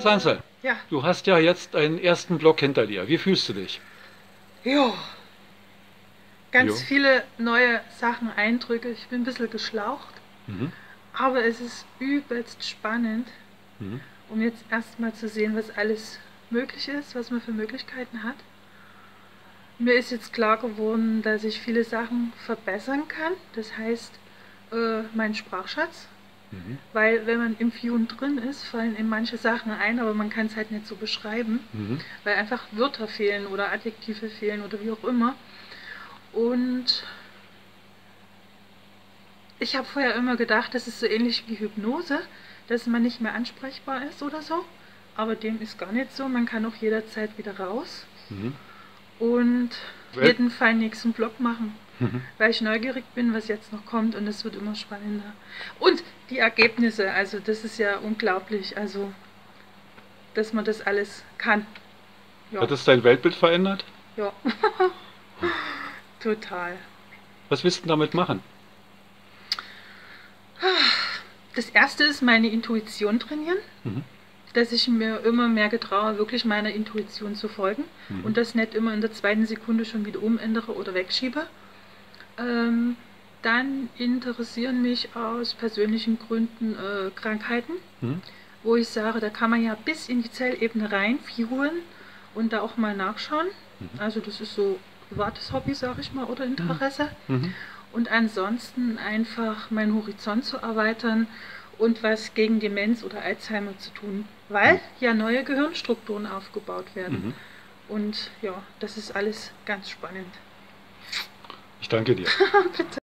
Konstanze, Ja, du hast ja jetzt einen ersten Block hinter dir. Wie fühlst du dich? jo, ganz Jo. viele neue Sachen, Eindrücke. Ich bin ein bisschen geschlaucht, Mhm. aber es ist übelst spannend, Mhm. um jetzt erstmal zu sehen, was alles möglich ist, was man für Möglichkeiten hat. Mir ist jetzt klar geworden, dass ich viele Sachen verbessern kann. Das heißt, mein Sprachschatz. Mhm. Weil wenn man im Viewen drin ist, fallen ihm manche Sachen ein, aber man kann es halt nicht so beschreiben, Mhm. weil einfach Wörter fehlen oder Adjektive fehlen oder wie auch immer. Und ich habe vorher immer gedacht, das ist so ähnlich wie Hypnose, dass man nicht mehr ansprechbar ist oder so. Aber dem ist gar nicht so. Man kann auch jederzeit wieder raus Mhm. und Wel- jeden Fall nächsten Block machen. Mhm. Weil ich neugierig bin, was jetzt noch kommt und es wird immer spannender. Und die Ergebnisse, also das ist ja unglaublich, also dass man das alles kann. Ja, Hat es dein Weltbild verändert? ja, total. Was willst du damit machen? Das erste ist meine Intuition trainieren, Mhm. dass ich mir immer mehr getraue, wirklich meiner Intuition zu folgen Mhm. und das nicht immer in der zweiten Sekunde schon wieder umändere oder wegschiebe. Ähm, Dann interessieren mich aus persönlichen Gründen Krankheiten, Mhm. wo ich sage, da kann man ja bis in die Zellebene reinfühlen und da auch mal nachschauen. Mhm. Also das ist so privates Hobby, sage ich mal, oder Mhm. Interesse. Mhm. Und ansonsten einfach meinen Horizont zu erweitern und was gegen Demenz oder Alzheimer zu tun, weil ja neue Gehirnstrukturen aufgebaut werden. Mhm. Und ja, das ist alles ganz spannend. Ich danke dir. Bitte.